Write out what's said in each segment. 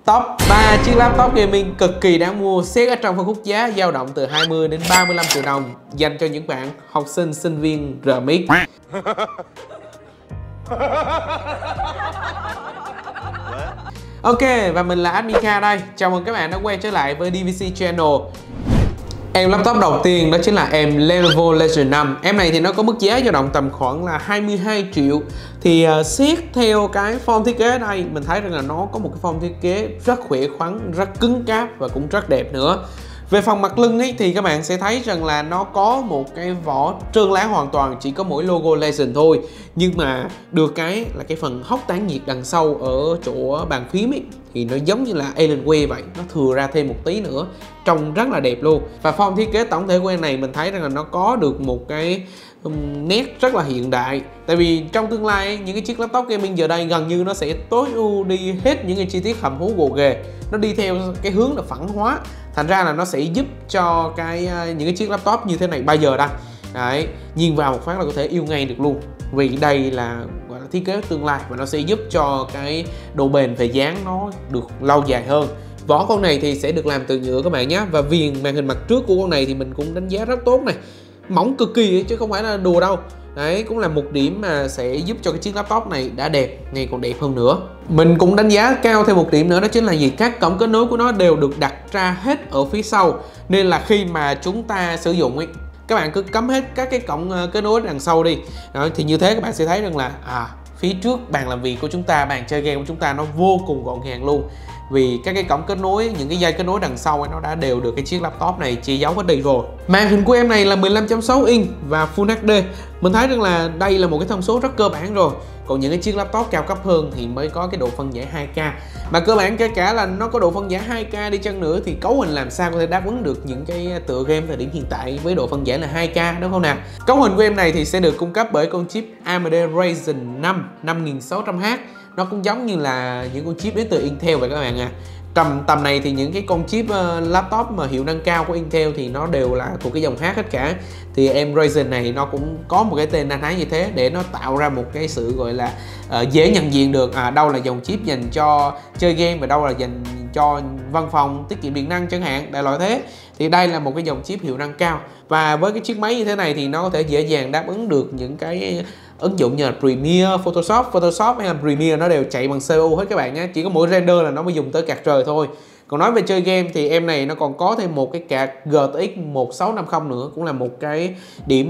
Top 3 chiếc laptop gaming cực kỳ đáng mua xét ở trong phân khúc giá dao động từ 20 đến 35 triệu đồng dành cho những bạn học sinh, sinh viên RMX. Ok, và mình là Admin Kha đây. Chào mừng các bạn đã quay trở lại với DVC Channel. Em laptop đầu tiên đó chính là em Lenovo Legion 5. Em này thì nó có mức giá dao động tầm khoảng là 22 triệu. Thì xét theo cái form thiết kế ở đây, mình thấy rằng là nó có một cái form thiết kế rất khỏe khoắn, rất cứng cáp và cũng rất đẹp nữa. Về phần mặt lưng ấy thì các bạn sẽ thấy rằng là nó có một cái vỏ trơn lá hoàn toàn, chỉ có mỗi logo Legion thôi. Nhưng mà được cái là cái phần hốc tản nhiệt đằng sau ở chỗ bàn phím ấy thì nó giống như là Alienware vậy, nó thừa ra thêm một tí nữa, trông rất là đẹp luôn. Và form thiết kế tổng thể của em này mình thấy rằng là nó có được một cái nét rất là hiện đại. Tại vì trong tương lai ấy, những cái chiếc laptop gaming giờ đây gần như nó sẽ tối ưu đi hết những cái chi tiết hầm hố gồ ghề, nó đi theo cái hướng là phẳng hóa, thành ra là nó sẽ giúp cho những cái chiếc laptop như thế này bây giờ đây đấy, nhìn vào một phát là có thể yêu ngay được luôn, vì đây là gọi là thiết kế tương lai và nó sẽ giúp cho cái độ bền về dáng nó được lâu dài hơn. Vỏ con này thì sẽ được làm từ nhựa các bạn nhé, và viền màn hình mặt trước của con này thì mình cũng đánh giá rất tốt này, mỏng cực kỳ ấy, chứ không phải là đùa đâu. Đấy cũng là một điểm mà sẽ giúp cho cái chiếc laptop này đã đẹp, ngày còn đẹp hơn nữa. Mình cũng đánh giá cao thêm một điểm nữa, đó chính là gì? Các cổng kết nối của nó đều được đặt ra hết ở phía sau, nên là khi mà chúng ta sử dụng ấy, các bạn cứ cắm hết các cái cổng kết nối đằng sau đi. Đó, thì như thế các bạn sẽ thấy rằng là phía trước bàn làm việc của chúng ta, bàn chơi game của chúng ta nó vô cùng gọn gàng luôn. Vì các cái cổng kết nối, những cái dây kết nối đằng sau ấy, nó đã đều được cái chiếc laptop này che giấu hết đây rồi. Màn hình của em này là 15.6 inch và Full HD. Mình thấy rằng là đây là một cái thông số rất cơ bản rồi. Còn những cái chiếc laptop cao cấp hơn thì mới có cái độ phân giải 2K. Mà cơ bản kể cả là nó có độ phân giải 2K đi chăng nữa thì cấu hình làm sao có thể đáp ứng được những cái tựa game thời điểm hiện tại với độ phân giải là 2K, đúng không nào? Cấu hình của em này thì sẽ được cung cấp bởi con chip AMD Ryzen 5 5600H. Nó cũng giống như là những con chip đến từ Intel vậy các bạn à. Tầm này thì những cái con chip laptop mà hiệu năng cao của Intel thì nó đều là thuộc cái dòng H hết cả. Thì em Ryzen này nó cũng có một cái tên na ná như thế để nó tạo ra một cái sự gọi là dễ nhận diện được đâu là dòng chip dành cho chơi game và đâu là dành cho văn phòng tiết kiệm điện năng chẳng hạn, đại loại thế. Thì đây là một cái dòng chip hiệu năng cao, và với cái chiếc máy như thế này thì nó có thể dễ dàng đáp ứng được những cái ứng dụng như là Premiere, Photoshop hay là Premiere nó đều chạy bằng CPU hết các bạn nhé. Chỉ có mỗi render là nó mới dùng tới card trời thôi. Còn nói về chơi game thì em này nó còn có thêm một cái card GTX 1650 nữa, cũng là một cái điểm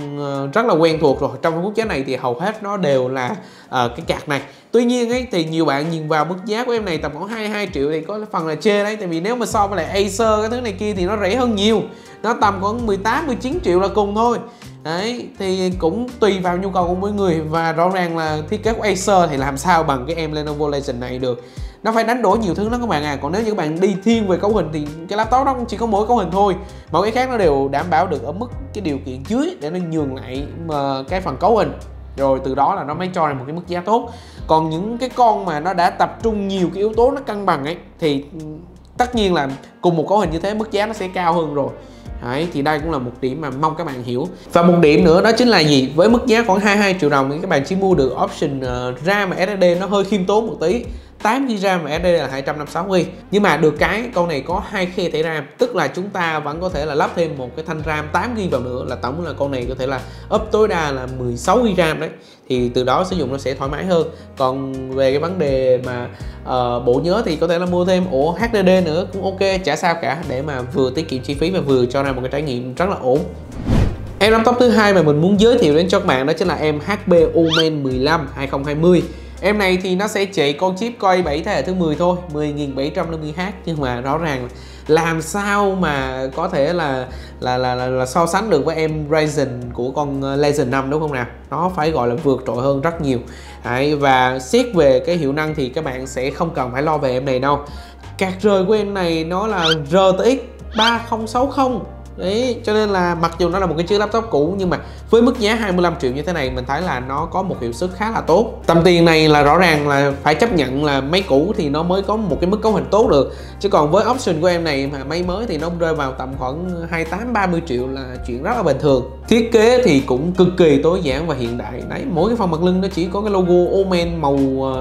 rất là quen thuộc rồi. Trong phân khúc giá này thì hầu hết nó đều là cái card này. Tuy nhiên ấy thì nhiều bạn nhìn vào mức giá của em này tầm khoảng 22 triệu thì có phần là chê đấy. Tại vì nếu mà so với lại Acer cái thứ này kia thì nó rẻ hơn nhiều, nó tầm khoảng 18-19 triệu là cùng thôi. Đấy thì cũng tùy vào nhu cầu của mỗi người, và rõ ràng là thiết kế của Acer thì làm sao bằng cái em Lenovo Legion này được. Nó phải đánh đổi nhiều thứ lắm các bạn à. Còn nếu như các bạn đi thiên về cấu hình thì cái laptop đó cũng chỉ có mỗi cấu hình thôi, mọi cái khác nó đều đảm bảo được ở mức cái điều kiện dưới để nó nhường lại cái phần cấu hình, rồi từ đó là nó mới cho ra một cái mức giá tốt. Còn những cái con mà nó đã tập trung nhiều cái yếu tố nó cân bằng ấy thì tất nhiên là cùng một cấu hình như thế mức giá nó sẽ cao hơn rồi. Đấy, thì đây cũng là một điểm mà mong các bạn hiểu. Và một điểm nữa đó chính là gì? Với mức giá khoảng 22 triệu đồng thì các bạn chỉ mua được option RAM và SSD nó hơi khiêm tốn một tí. 8GB RAM và SSD là 256GB. Nhưng mà được cái con này có 2 khe thẻ RAM, tức là chúng ta vẫn có thể là lắp thêm một cái thanh RAM 8GB vào nữa, là tổng là con này có thể là up tối đa là 16GB RAM đấy. Thì từ đó sử dụng nó sẽ thoải mái hơn. Còn về cái vấn đề mà bộ nhớ thì có thể là mua thêm ổ HDD nữa cũng ok, chả sao cả, để mà vừa tiết kiệm chi phí và vừa cho ra một cái trải nghiệm rất là ổn. Em laptop thứ hai mà mình muốn giới thiệu đến cho các bạn đó chính là em HP Omen 15 2020. Em này thì nó sẽ chạy con chip Core i7 thế hệ thứ 10 thôi, 10750H, nhưng mà rõ ràng làm sao mà có thể là so sánh được với em Ryzen của con Legion 5, đúng không nào? Nó phải gọi là vượt trội hơn rất nhiều. Đấy, và xét về cái hiệu năng thì các bạn sẽ không cần phải lo về em này đâu. Card rời của em này nó là RTX 3060. Đấy, cho nên là mặc dù nó là một cái chiếc laptop cũ nhưng mà với mức giá 25 triệu như thế này mình thấy là nó có một hiệu suất khá là tốt. Tầm tiền này là rõ ràng là phải chấp nhận là máy cũ thì nó mới có một cái mức cấu hình tốt được. Chứ còn với option của em này mà máy mới thì nó rơi vào tầm khoảng 28-30 triệu là chuyện rất là bình thường. Thiết kế thì cũng cực kỳ tối giản và hiện đại. Đấy, mỗi cái phần mặt lưng nó chỉ có cái logo Omen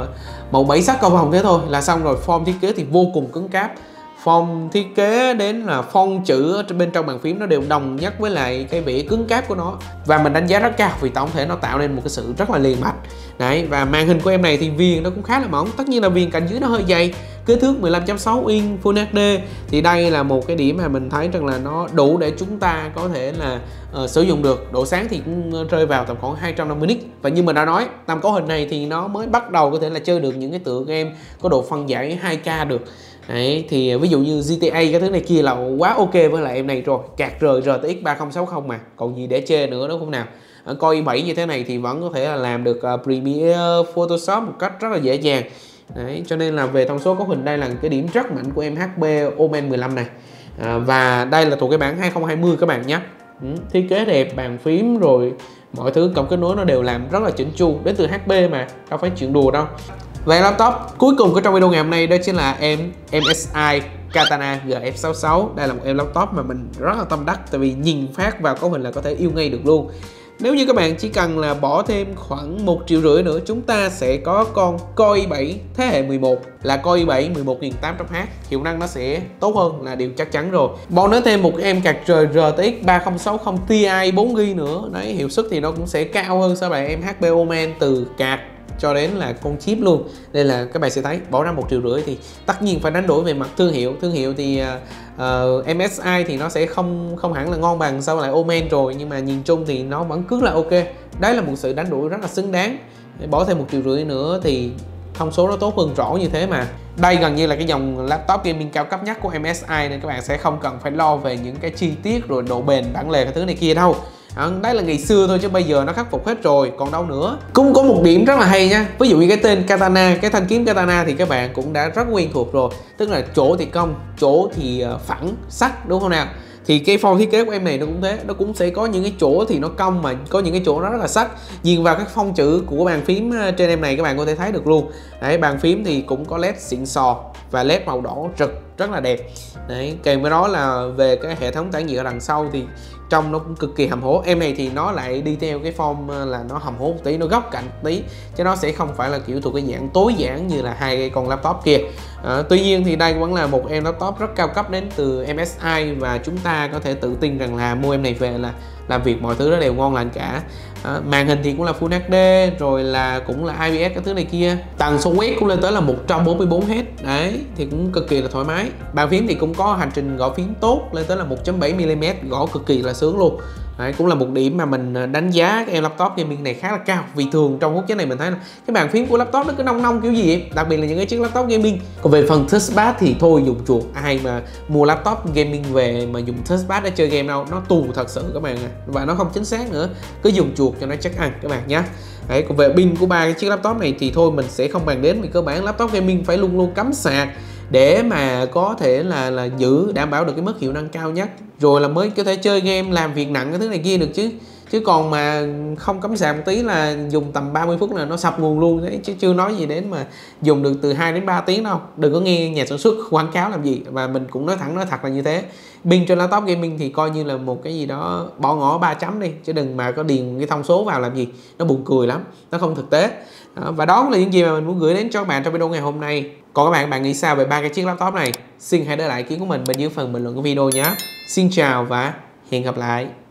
màu 7 sắc cầu vồng thế thôi là xong rồi. Form thiết kế thì vô cùng cứng cáp, form thiết kế đến là font chữ ở bên trong bàn phím nó đều đồng nhất với lại cái vẻ cứng cáp của nó, và mình đánh giá rất cao vì tổng thể nó tạo nên một cái sự rất là liền mạch đấy. Và màn hình của em này thì viền nó cũng khá là mỏng, tất nhiên là viền cạnh dưới nó hơi dày, kích thước 15.6 inch Full HD thì đây là một cái điểm mà mình thấy rằng là nó đủ để chúng ta có thể là sử dụng được. Độ sáng thì cũng rơi vào tầm khoảng 250 nits, và như mình đã nói tầm cấu hình này thì nó mới bắt đầu có thể là chơi được những cái tựa game có độ phân giải 2K được. Đấy, thì ví dụ như GTA cái thứ này kia là quá ok với lại em này rồi, card rời RTX 3060 mà còn gì để chê nữa đúng không nào. Core i7 như thế này thì vẫn có thể là làm được Premiere, Photoshop một cách rất là dễ dàng. Đấy, cho nên là về thông số cấu hình đây là cái điểm rất mạnh của em HP Omen 15 này. Và đây là thuộc cái bản 2020 các bạn nhé. Thiết kế đẹp, bàn phím rồi mọi thứ cổng kết nối nó đều làm rất là chỉnh chu, đến từ HP mà đâu phải chuyện đùa đâu. Về laptop cuối cùng của trong video ngày hôm nay đó chính là em MSI Katana GF66. Đây là một em laptop mà mình rất là tâm đắc, tại vì nhìn phát vào cấu hình là có thể yêu ngay được luôn. Nếu như các bạn chỉ cần là bỏ thêm khoảng 1,5 triệu nữa, chúng ta sẽ có con Core i7 thế hệ 11 là Core i7 11800H. Hiệu năng nó sẽ tốt hơn là điều chắc chắn rồi. Bọn nó thêm một em card RTX 3060 Ti 4GB nữa. Đấy, hiệu suất thì nó cũng sẽ cao hơn so với em HP Omen từ card cho đến là con chip luôn. Nên là các bạn sẽ thấy bỏ ra 1,5 triệu thì tất nhiên phải đánh đổi về mặt thương hiệu. Thương hiệu thì MSI thì nó sẽ không hẳn là ngon bằng so với lại Omen rồi, nhưng mà nhìn chung thì nó vẫn cứ là ok. Đấy là một sự đánh đổi rất là xứng đáng. Bỏ thêm 1,5 triệu nữa thì thông số nó tốt hơn rõ như thế mà. Đây gần như là cái dòng laptop gaming cao cấp nhất của MSI, nên các bạn sẽ không cần phải lo về những cái chi tiết rồi độ bền bản lề cái thứ này kia đâu. Đấy là ngày xưa thôi chứ bây giờ nó khắc phục hết rồi, còn đâu nữa. Cũng có một điểm rất là hay nha. Ví dụ như cái tên Katana, cái thanh kiếm Katana thì các bạn cũng đã rất quen thuộc rồi. Tức là chỗ thì cong, chỗ thì phẳng, sắc đúng không nào. Thì cái form thiết kế của em này nó cũng thế, nó cũng sẽ có những cái chỗ thì nó cong mà có những cái chỗ nó rất là sắc. Nhìn vào các phông chữ của bàn phím trên em này các bạn có thể thấy được luôn. Đấy, bàn phím thì cũng có led xịn sò và led màu đỏ rực rất là đẹp. Đấy, kèm với đó là về cái hệ thống tản nhiệt ở đằng sau thì trong nó cũng cực kỳ hầm hố. Em này thì nó lại đi theo cái form là nó hầm hố một tí, nó góc cạnh một tí, chứ nó sẽ không phải là kiểu thuộc cái dạng tối giản như là hai cái con laptop kia. Tuy nhiên thì đây vẫn là một em laptop rất cao cấp đến từ MSI, và chúng ta có thể tự tin rằng là mua em này về là làm việc mọi thứ nó đều ngon lành cả. Màn hình thì cũng là Full HD, rồi là cũng là IPS cái thứ này kia. Tần số quét cũng lên tới là 144Hz. Đấy, thì cũng cực kỳ là thoải mái. Bàn phím thì cũng có hành trình gõ phím tốt, lên tới là 1.7mm, gõ cực kỳ là sướng luôn. Đấy, cũng là một điểm mà mình đánh giá cái em laptop gaming này khá là cao. Vì thường trong hút này mình thấy là cái bàn phím của laptop nó cứ nông nông kiểu gì ấy, đặc biệt là những cái chiếc laptop gaming. Còn về phần touchpad thì thôi dùng chuột, ai mà mua laptop gaming về mà dùng touchpad để chơi game đâu, nó tù thật sự các bạn à. Và nó không chính xác nữa, cứ dùng chuột cho nó chắc ăn các bạn nhé. Đấy, còn về pin của ba cái chiếc laptop này thì thôi mình sẽ không bàn đến, vì cơ bản laptop gaming phải luôn luôn cắm sạc để mà có thể là giữ đảm bảo được cái mức hiệu năng cao nhất, rồi là mới có thể chơi game làm việc nặng cái thứ này kia được chứ còn mà không cắm sạc một tí là dùng tầm 30 phút là nó sập nguồn luôn đấy, chứ chưa nói gì đến mà dùng được từ 2 đến 3 tiếng đâu. Đừng có nghe nhà sản xuất quảng cáo làm gì, và mình cũng nói thẳng nói thật là như thế. Pin trên laptop gaming thì coi như là một cái gì đó bỏ ngỏ 3 chấm đi, chứ đừng mà có điền cái thông số vào làm gì, nó buồn cười lắm, nó không thực tế. Và đó là những gì mà mình muốn gửi đến cho các bạn trong video ngày hôm nay. Còn các bạn nghĩ sao về ba cái chiếc laptop này? Xin hãy để lại ý kiến của mình bên dưới phần bình luận của video nhé. Xin chào và hẹn gặp lại.